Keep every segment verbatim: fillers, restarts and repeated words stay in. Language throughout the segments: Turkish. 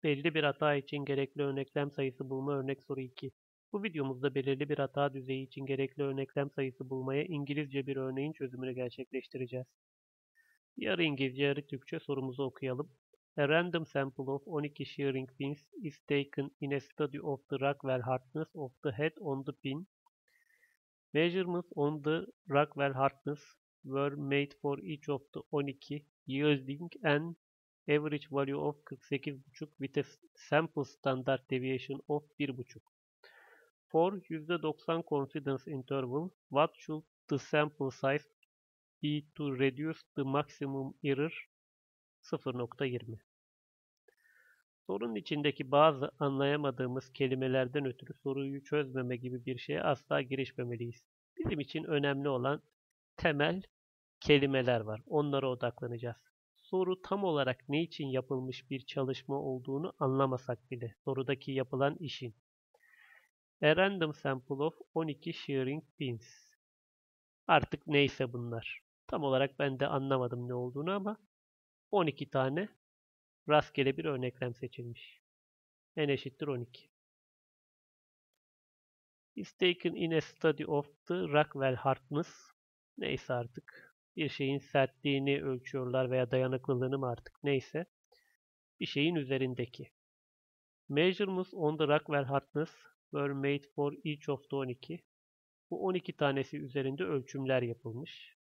Belli bir hata için gerekli örneklem sayısı bulma örnek soru iki. Bu videomuzda belirli bir hata düzeyi için gerekli örneklem sayısı bulmaya İngilizce bir örneğin çözümünü gerçekleştireceğiz. Yarı İngilizce yarı Türkçe sorumuzu okuyalım. A random sample of on iki shearing pins is taken in a study of the Rockwell hardness of the head on the pin. Measurements on the Rockwell hardness were made for each of the on iki, yielding an average value of kırk sekiz buçuk with a sample standard deviation of bir buçuk. For yüzde doksan confidence interval, what should the sample size be to reduce the maximum error? sıfır nokta yirmi. Sorunun içindeki bazı anlayamadığımız kelimelerden ötürü soruyu çözmeme gibi bir şeye asla girişmemeliyiz. Bizim için önemli olan temel kelimeler var. Onlara odaklanacağız. Soru tam olarak ne için yapılmış bir çalışma olduğunu anlamasak bile sorudaki yapılan işin. A random sample of on iki shearing pins. Artık neyse bunlar. Tam olarak ben de anlamadım ne olduğunu ama on iki tane rastgele bir örneklem seçilmiş. N eşittir on iki. Is taken in a study of the Rockwell hardness. Neyse artık. Bir şeyin sertliğini ölçüyorlar veya dayanıklılığını mı artık neyse. Bir şeyin üzerindeki. Measurements on the Rockwell hardness were made for each of the on iki. Bu on iki tanesi üzerinde ölçümler yapılmış.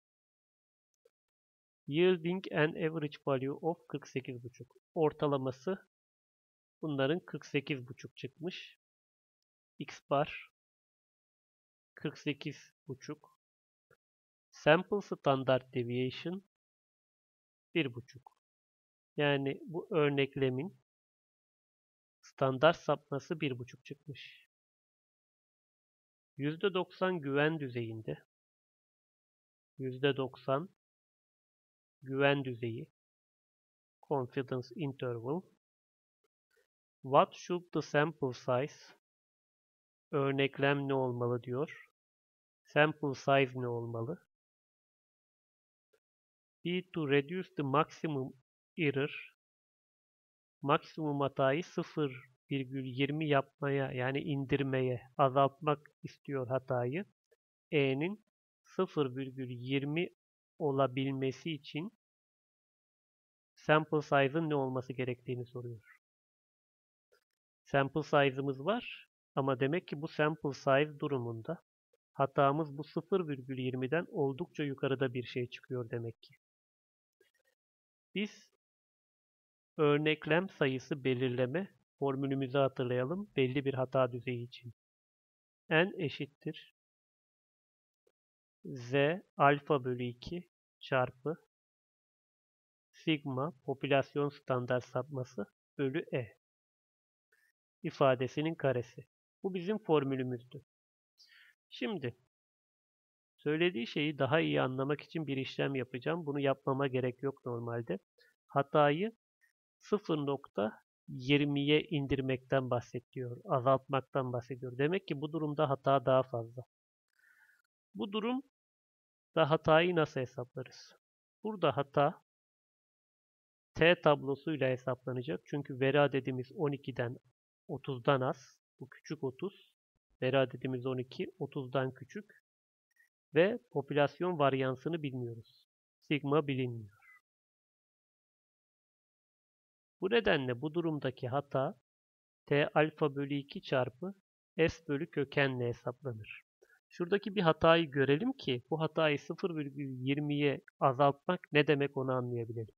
Yielding an average value of kırk sekiz buçuk. Ortalaması bunların kırk sekiz buçuk çıkmış. X bar kırk sekiz buçuk. Sample standard deviation bir buçuk. Yani bu örneklemin standart sapması bir buçuk çıkmış. yüzde doksan güven düzeyinde yüzde doksan güven düzeyi confidence interval. What should the sample size? Örneklem ne olmalı diyor. Sample size ne olmalı? Be to reduce the maximum error. Maksimum hatayı sıfır virgül yirmi yapmaya yani indirmeye, azaltmak istiyor hatayı. E'nin sıfır virgül yirmi olabilmesi için sample size'ın ne olması gerektiğini soruyor. Sample size'ımız var ama demek ki bu sample size durumunda hatamız bu sıfır virgül yirmiden oldukça yukarıda bir şey çıkıyor demek ki. Biz örneklem sayısı belirleme formülümüzü hatırlayalım belli bir hata düzeyi için. N eşittir Z alfa bölü iki çarpı sigma popülasyon standart sapması bölü E ifadesinin karesi. Bu bizim formülümüzdü. Şimdi söylediği şeyi daha iyi anlamak için bir işlem yapacağım. Bunu yapmama gerek yok normalde. Hatayı sıfır nokta yirmiye indirmekten bahsediyor. Azaltmaktan bahsediyor. Demek ki bu durumda hata daha fazla. Bu durumda hatayı nasıl hesaplarız? Burada hata T tablosuyla hesaplanacak. Çünkü veri adedimiz on ikiden otuzdan az. Bu küçük otuz. Veri adedimiz on iki. otuzdan küçük. Ve popülasyon varyansını bilmiyoruz. Sigma bilinmiyor. Bu nedenle bu durumdaki hata T alfa bölü iki çarpı S bölü kökenle hesaplanır. Şuradaki bir hatayı görelim ki bu hatayı sıfır virgül yirmiye azaltmak ne demek onu anlayabilelim.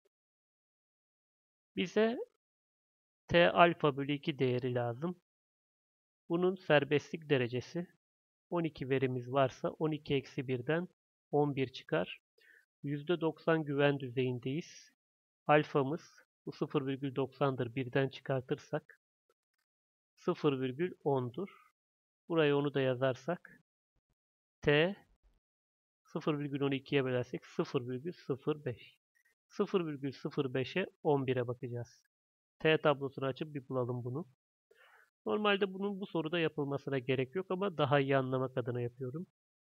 Bize T alfa bölü iki değeri lazım. Bunun serbestlik derecesi on iki verimiz varsa on iki eksi birden on bir çıkar. yüzde doksan güven düzeyindeyiz. Alfamız bu sıfır virgül doksandır. birden çıkartırsak sıfır virgül ondur. Buraya onu da yazarsak T sıfır virgül on ikiye bölersek sıfır virgül sıfır beş. sıfır virgül sıfır beşe on bire bakacağız. T tablosunu açıp bir bulalım bunu. Normalde bunun bu soruda yapılmasına gerek yok ama daha iyi anlamak adına yapıyorum.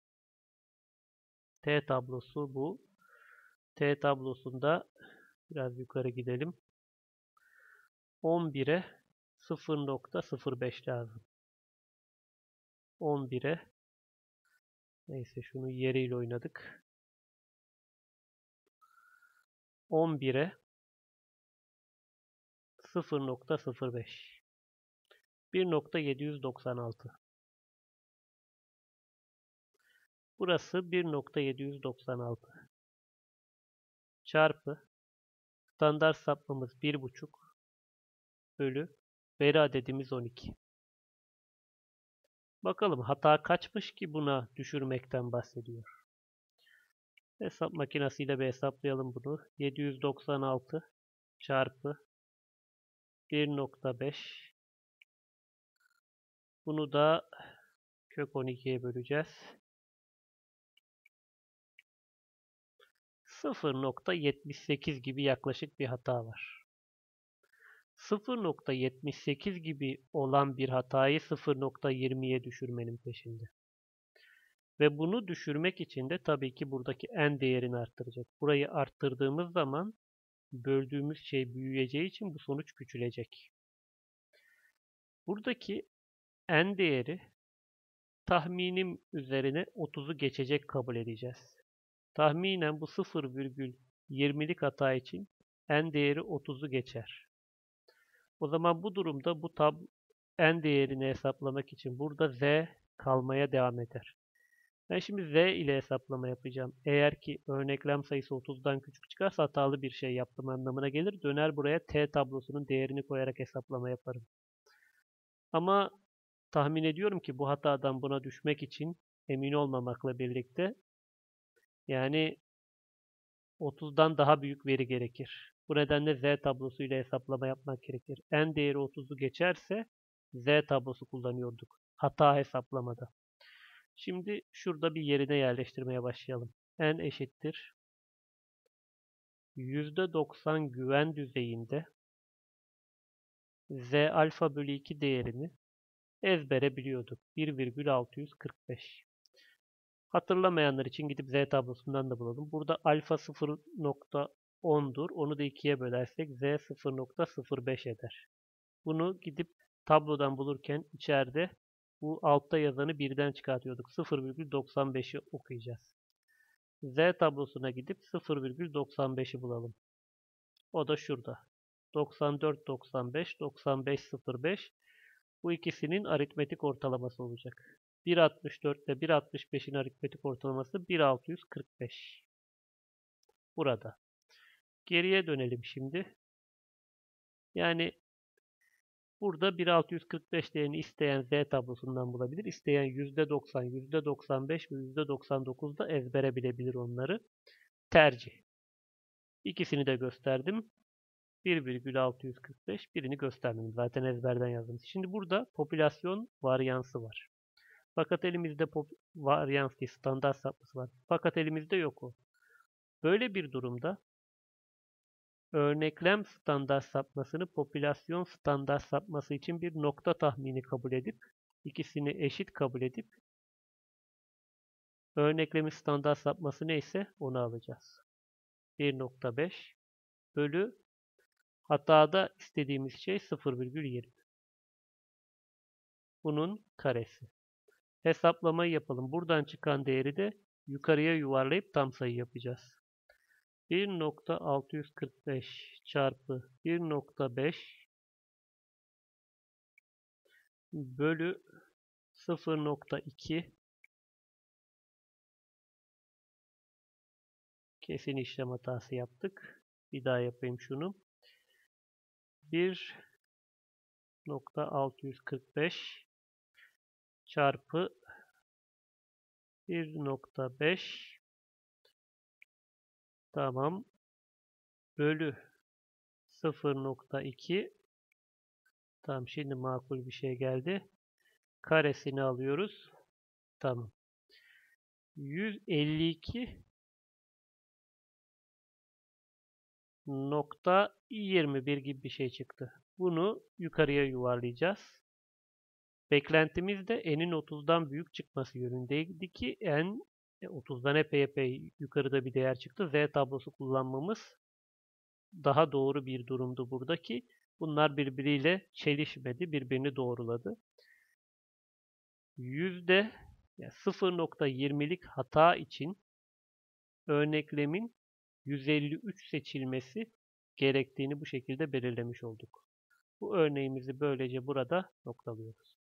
T tablosu bu. T tablosunda biraz yukarı gidelim. on bire sıfır nokta sıfır beş lazım. on bire neyse şunu yeriyle oynadık. on bire sıfır nokta sıfır beş. bir nokta yedi yüz doksan altı. Burası bir nokta yedi yüz doksan altı. Çarpı standart sapmamız bir buçuk bölü veri adedimiz on iki. Bakalım hata kaçmış ki buna düşürmekten bahsediyor. Hesap makinesiyle bir hesaplayalım bunu. yedi yüz doksan altı çarpı bir nokta beş. Bunu da kök on ikiye böleceğiz. sıfır nokta yetmiş sekiz gibi yaklaşık bir hata var. sıfır nokta yetmiş sekiz gibi olan bir hatayı sıfır nokta yirmiye düşürmenin peşinde. Ve bunu düşürmek için de tabii ki buradaki n değerini arttıracak. Burayı arttırdığımız zaman böldüğümüz şey büyüyeceği için bu sonuç küçülecek. Buradaki n değeri tahminim üzerine otuzu geçecek kabul edeceğiz. Tahminen bu sıfır virgül yirmilik hata için n değeri otuzu geçer. O zaman bu durumda bu tab n değerini hesaplamak için burada z kalmaya devam eder. Ben şimdi z ile hesaplama yapacağım. Eğer ki örneklem sayısı otuzdan küçük çıkarsa hatalı bir şey yaptım anlamına gelir. Döner buraya t tablosunun değerini koyarak hesaplama yaparım. Ama tahmin ediyorum ki bu hatadan buna düşmek için emin olmamakla birlikte yani otuzdan daha büyük veri gerekir. Bu nedenle z tablosu ile hesaplama yapmak gerekir. N değeri otuzu geçerse z tablosu kullanıyorduk. Hata hesaplamada. Şimdi şurada bir yerine yerleştirmeye başlayalım. N eşittir yüzde doksan güven düzeyinde z alfa bölü iki değerini ezbere biliyorduk. bir virgül altı yüz kırk beş. Hatırlamayanlar için gidip z tablosundan da bulalım. Burada alfa sıfır nokta on'dur. Onu da ikiye bölersek z sıfır nokta sıfır beş eder. Bunu gidip tablodan bulurken içeride bu altta yazanı birden çıkartıyorduk. sıfır virgül doksan beşi okuyacağız. Z tablosuna gidip sıfır virgül doksan beşi bulalım. O da şurada. doksan dört doksan beş, doksan beş sıfır beş. Bu ikisinin aritmetik ortalaması olacak. bir virgül altmış dört ile bir virgül altmış beşin aritmetik ortalaması bin altı yüz kırk beş. Burada. Geriye dönelim şimdi. Yani burada bin altı yüz kırk beş değerini isteyen Z tablosundan bulabilir. İsteyen yüzde doksan, yüzde doksan beş ve yüzde doksan dokuz da ezbere bilebilir onları. Tercih. İkisini de gösterdim. bir virgül altı yüz kırk beş, birini göstermedim. Zaten ezberden yazdım. Şimdi burada popülasyon varyansı var. Fakat elimizde pop varyans değil, standart sapması var. Fakat elimizde yok o. Böyle bir durumda örneklem standart sapmasını popülasyon standart sapması için bir nokta tahmini kabul edip ikisini eşit kabul edip örneklemin standart sapması neyse onu alacağız. bir nokta beş bölü hatada istediğimiz şey sıfır virgül yirmi. Bunun karesi. Hesaplamayı yapalım. Buradan çıkan değeri de yukarıya yuvarlayıp tam sayı yapacağız. bir nokta altı yüz kırk beş çarpı bir nokta beş bölü sıfır nokta iki kesin işlem hatası yaptık. Bir daha yapayım şunu. bir nokta altı yüz kırk beş çarpı bir nokta beş tamam bölü sıfır nokta iki tamam şimdi makul bir şey geldi. Karesini alıyoruz. Tamam. yüz elli iki nokta yirmi bir gibi bir şey çıktı. Bunu yukarıya yuvarlayacağız. Beklentimiz de n'in otuzdan büyük çıkması yönündeydi ki n otuzdan epey epey yukarıda bir değer çıktı. Z tablosu kullanmamız daha doğru bir durumdu buradaki. Bunlar birbiriyle çelişmedi, birbirini doğruladı. Yüzde yani sıfır nokta yirmilik hata için örneklemin yüz elli üç seçilmesi gerektiğini bu şekilde belirlemiş olduk. Bu örneğimizi böylece burada noktalıyoruz.